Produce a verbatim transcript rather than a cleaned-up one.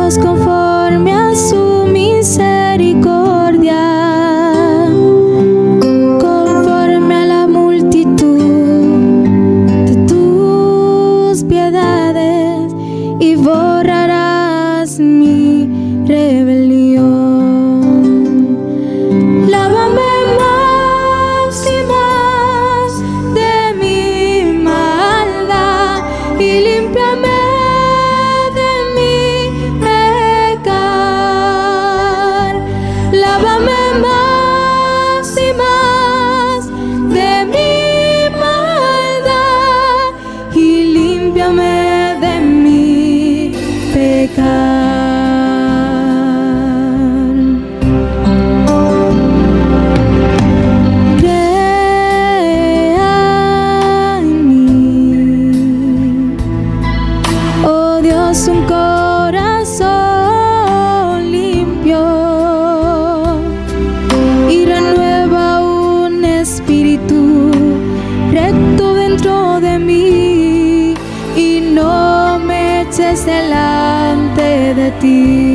Dios conforme a su misericordia, conforme a la multitud de tus piedades, y borrarás mi rebelión. Lávame más y más de mi maldad y límpiame de mi pecar. Lávame más y más de mi maldad y límpiame de mi pecar. Crea en mí, oh Dios, un corazón limpio y renueva un espíritu recto dentro de mí, y no me eches delante de ti